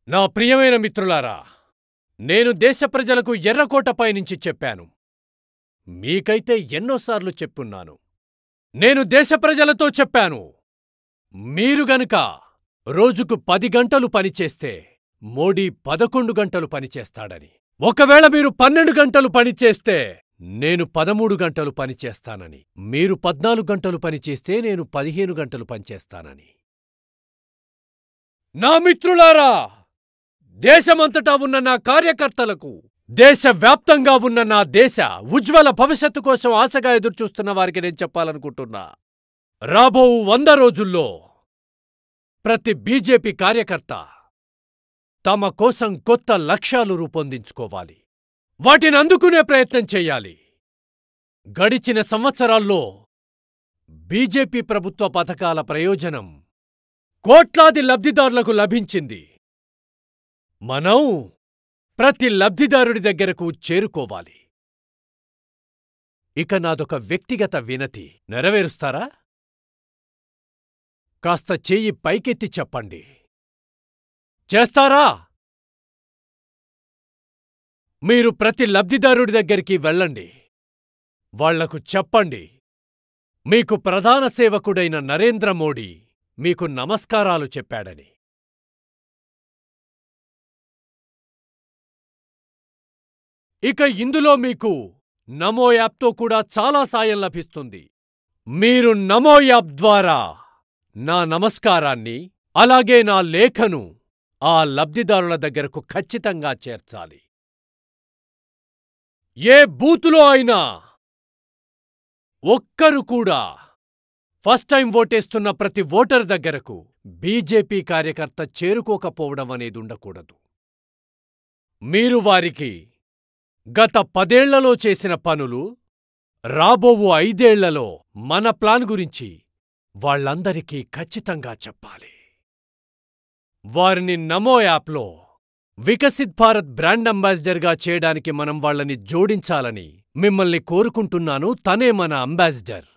నా ప్రియమైన మిత్రులారా, నేను దేశ ప్రజలకు ఎర్రకోటపై నుంచి చెప్పాను. మీకైతే ఎన్నోసార్లు చెప్పున్నాను. నేను దేశ ప్రజలతో చెప్పాను, మీరు గనుక రోజుకు 10 గంటలు పనిచేస్తే మోడీ 11 గంటలు పనిచేస్తాడని. ఒకవేళ మీరు 12 గంటలు పనిచేస్తే నేను 13 గంటలు పనిచేస్తానని. మీరు 14 గంటలు పనిచేస్తే నేను 15 గంటలు పనిచేస్తానని. నా మిత్రులారా, దేశమంతటా ఉన్న నా కార్యకర్తలకు, దేశవ్యాప్తంగా ఉన్న నా దేశ ఉజ్వల భవిష్యత్తు కోసం ఆశగా ఎదురుచూస్తున్న వారికి నేను చెప్పాలనుకుంటున్నా, రాబో 100 రోజుల్లో ప్రతి బీజేపీ కార్యకర్త తమ కోసం కొత్త లక్ష్యాలు రూపొందించుకోవాలి. వాటిని అందుకునే ప్రయత్నం చెయ్యాలి. గడిచిన సంవత్సరాల్లో బీజేపీ ప్రభుత్వ పథకాల ప్రయోజనం కోట్లాది లబ్ధిదారులకు లభించింది. మనం ప్రతి లబ్ధిదారుడి దగ్గరకు చేరుకోవాలి. ఇక నాదొక వ్యక్తిగత వినతి. నెరవేరుస్తారా? కాస్త చెయ్యి పైకెత్తి చెప్పండి. చేస్తారా? మీరు ప్రతి లబ్ధిదారుడి దగ్గరికి వెళ్ళండి. వాళ్లకు చెప్పండి, మీకు ప్రధాన సేవకుడైన నరేంద్ర మోడీ మీకు నమస్కారాలు చెప్పాడని. ఇక ఇందులో మీకు నమో యాప్తో కూడా చాలా సాయం లభిస్తుంది. మీరు నమో యాప్ ద్వారా నా నమస్కారాన్ని, అలాగే నా లేఖను ఆ లబ్ధిదారుల దగ్గరకు ఖచ్చితంగా చేర్చాలి. ఏ బూతులో అయినా ఒక్కరు కూడా ఫస్ట్ టైం ఓటేస్తున్న ప్రతి ఓటర్ దగ్గరకు బీజేపీ కార్యకర్త చేరుకోకపోవడం అనేది ఉండకూడదు. మీరు వారికి గత 10 ఏళ్లలో చేసిన పనులు, రాబో 5 ఏళ్లలో మన ప్లాన్ గురించి వాళ్ళందరికీ ఖచ్చితంగా చెప్పాలి. వారిని నమో యాప్లో వికసిత్ భారత్ బ్రాండ్ అంబాసిడర్గా చేయడానికి మనం వాళ్ళని జోడించాలని మిమ్మల్ని కోరుకుంటున్నాను. తనే మన అంబాసిడర్.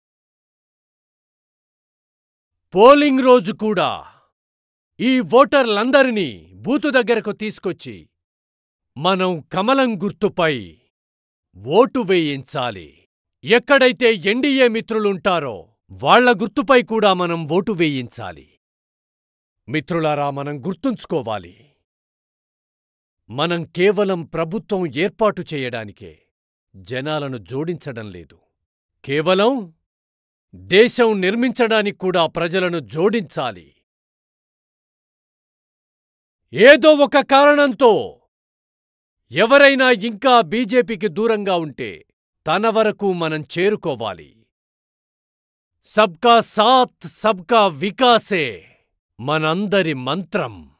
పోలింగ్ రోజు కూడా ఈ ఓటర్లందరినీ బూతు దగ్గరకు తీసుకొచ్చి మనం కమలం గుర్తుపై ఓటు వేయించాలి. ఎక్కడైతే ఎన్డీఏ మిత్రులుంటారో వాళ్ల గుర్తుపై కూడా మనం ఓటు వేయించాలి. మిత్రులారా, మనం గుర్తుంచుకోవాలి, మనం కేవలం ప్రభుత్వం ఏర్పాటు చేయడానికే జనాలను జోడించడం లేదు. కేవలం దేశం నిర్మించడానికి కూడా ప్రజలను జోడించాలి. ఏదో ఒక కారణంతో ఎవరైనా ఇంకా బీజేపీకి దూరంగా ఉంటే తన వరకు మనం చేరుకోవాలి. సబ్కా సాత్ సబ్కా వికాసే మనందరి మంత్రం.